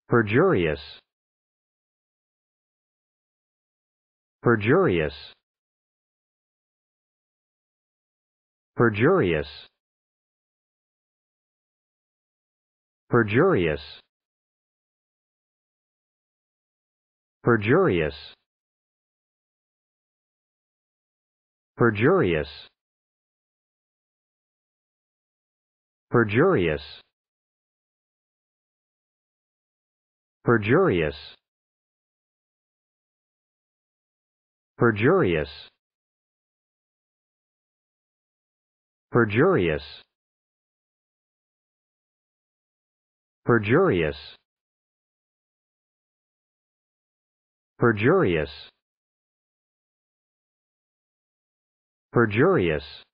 Perjurious. Perjurious. Perjurious. Perjurious. Perjurious. Perjurious. Perjurious. Perjurious. Perjurious. Perjurious. Perjurious. Perjurious. Perjurious.